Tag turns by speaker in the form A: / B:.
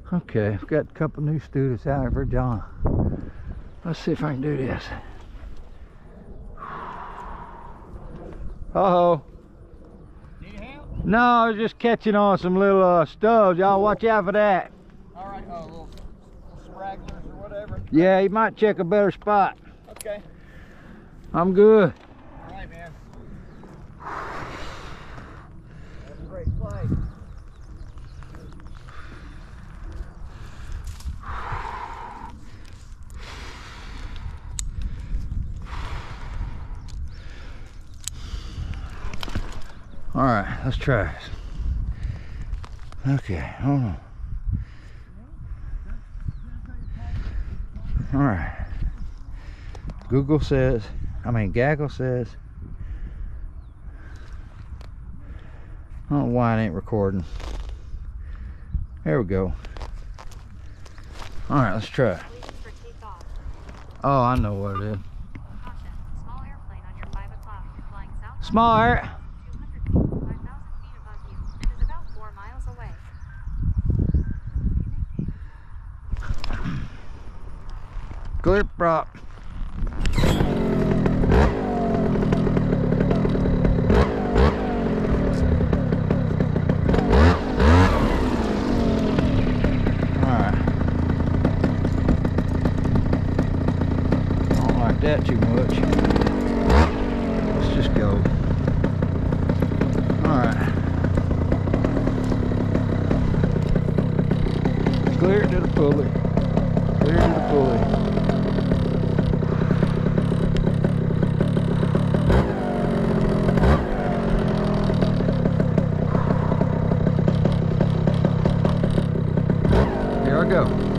A: Okay, I've got a couple new students out here for John. Let's see if I can do this. Uh-oh.
B: Need help?
A: No, I was just catching on some little stubs. Y'all watch out for that.
B: All right, little stragglers or whatever.
A: Yeah, you might check a better spot.
B: Okay.
A: I'm good.
B: All right, man. That's a great play.
A: All right, let's try this. Okay, hold on. All right. Gaggle says, I don't know why it ain't recording. There we go. All right, let's try.
C: 24Takeoff.
A: Oh, I know what it is.
C: Caution, small airplane on your 5 o'clock, flying south.
A: Small air.
C: 200 feet, 5,000 feet above you, and is about 4 miles away.
A: Clear prop. That too much. Let's just go. Alright. Clear it to the pulley. Clear to the pulley. Here I go.